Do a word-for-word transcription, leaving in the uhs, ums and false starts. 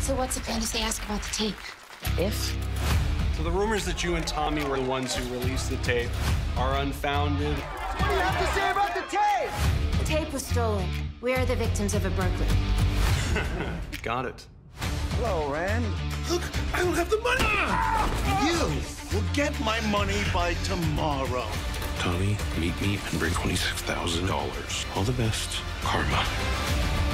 So what's it going to say ask about the tape? If? So the rumors that you and Tommy were the ones who released the tape are unfounded. What do you have to say about the tape? The tape was stolen. We are the victims of a burglary. Got it. Hello, Rand. Look, I don't have the money! You will get my money by tomorrow. Tommy, meet me and bring twenty-six thousand dollars. All the best, Karma.